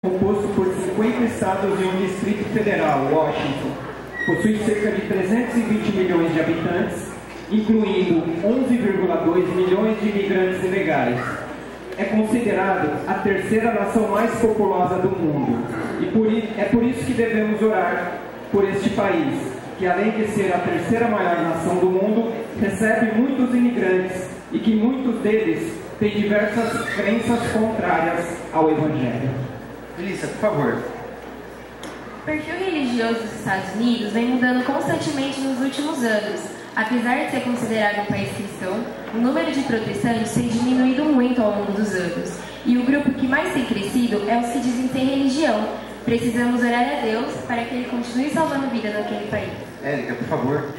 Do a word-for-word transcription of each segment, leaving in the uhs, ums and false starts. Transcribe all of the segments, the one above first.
composto por cinquenta estados e um Distrito Federal, Washington. Possui cerca de trezentos e vinte milhões de habitantes, incluindo onze vírgula dois milhões de imigrantes ilegais. É considerado a terceira nação mais populosa do mundo. E por, é por isso que devemos orar por este país, que além de ser a terceira maior nação do mundo, recebe muitos imigrantes e que muitos deles têm diversas crenças contrárias ao Evangelho. Melissa, por favor. O perfil religioso dos Estados Unidos vem mudando constantemente nos últimos anos. Apesar de ser considerado um país cristão, o número de protestantes tem diminuído muito ao longo dos anos. E o grupo que mais tem crescido é os que dizem ter religião. Precisamos orar a Deus para que Ele continue salvando vida naquele país. Érica, por favor.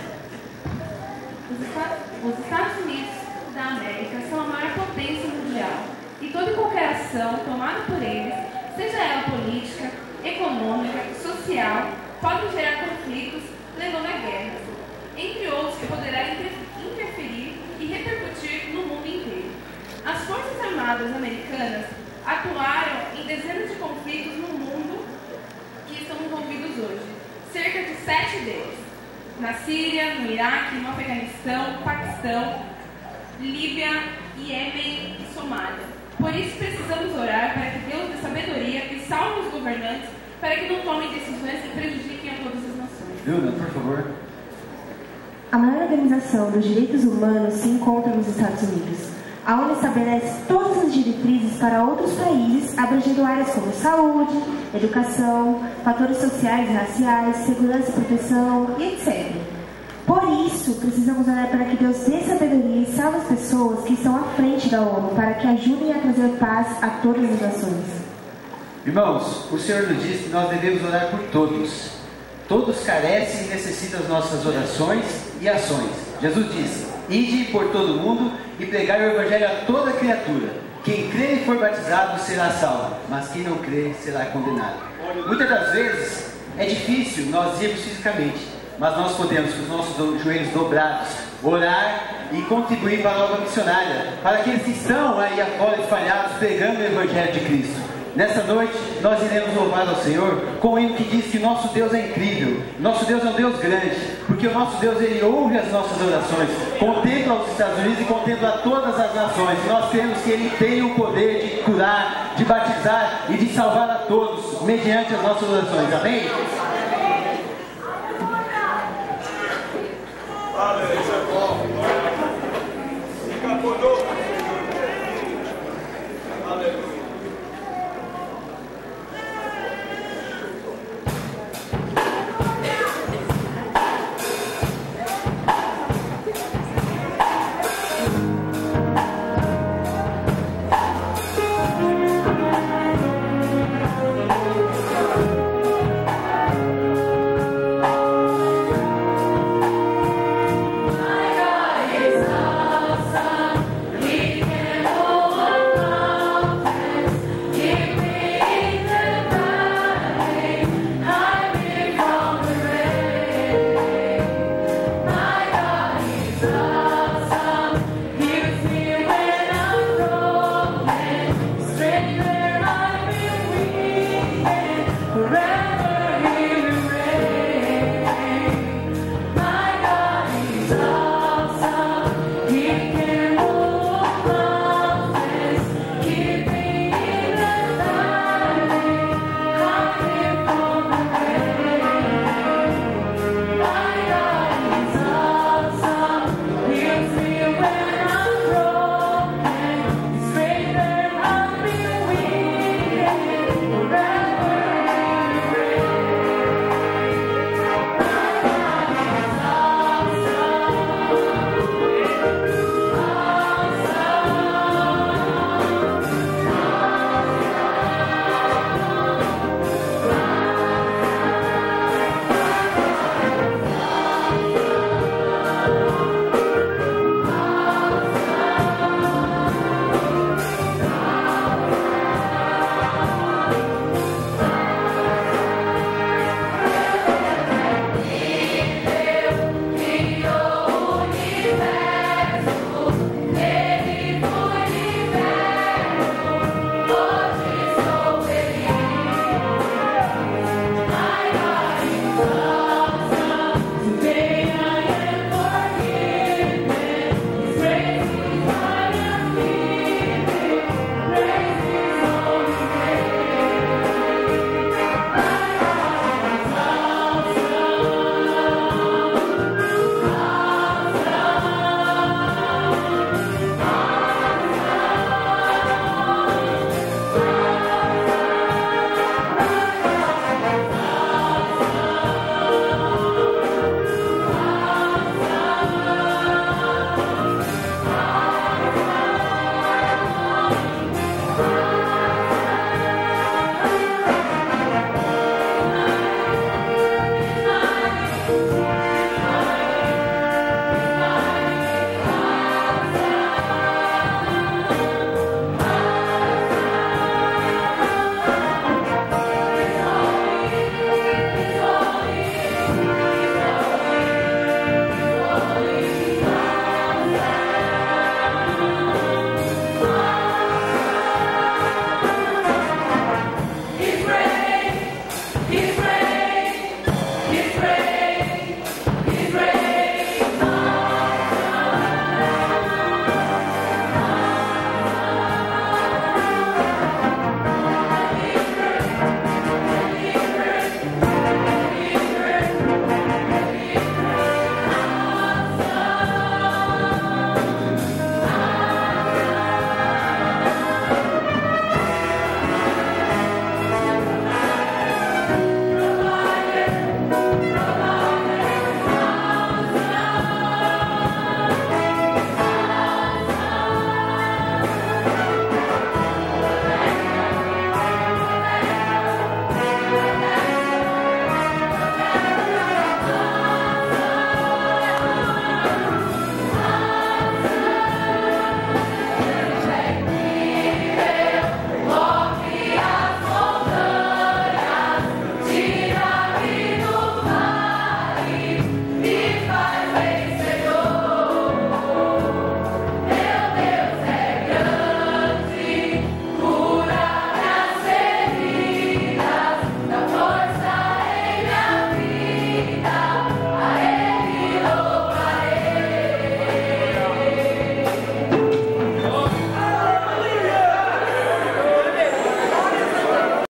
Os Estados Unidos da América são a maior potência mundial. E toda e qualquer ação tomada por eles, seja ela política, econômica, social, pode gerar conflitos, levando a guerras, entre outros que poderá interferir e repercutir no mundo inteiro. As Forças Armadas Americanas atuaram em dezenas de conflitos no mundo que estão envolvidos hoje, cerca de sete deles, na Síria, no Iraque, no Afeganistão, Paquistão, Líbia, Iêmen e Somália. Por isso precisamos orar para que Deus dê sabedoria e salve os governantes para que não tomem decisões que prejudiquem a todas as nações. Vilna, por favor. A maior organização dos direitos humanos se encontra nos Estados Unidos. A ONU estabelece todas as diretrizes para outros países, abrangendo áreas como saúde, educação, fatores sociais e raciais, segurança e proteção, e etcétera. Por isso, precisamos orar para que Deus dê sabedoria e salve as pessoas que estão à frente da ONU, para que ajudem a trazer paz a todas as nações. Irmãos, o Senhor nos diz que nós devemos orar por todos. Todos carecem e necessitam das nossas orações e ações. Jesus disse: ide por todo o mundo e pregai o Evangelho a toda criatura. Quem crê e for batizado será salvo, mas quem não crê será condenado. Muitas das vezes é difícil nós irmos fisicamente, mas nós podemos, com os nossos joelhos dobrados, orar e contribuir para a obra missionária, para aqueles que estão aí afora espalhados pregando o Evangelho de Cristo. Nessa noite, nós iremos louvar ao Senhor com o hino que diz que nosso Deus é incrível, nosso Deus é um Deus grande, porque o nosso Deus, Ele ouve as nossas orações, contempla os Estados Unidos e contempla todas as nações. Nós temos que Ele tem o poder de curar, de batizar e de salvar a todos, mediante as nossas orações. Amém?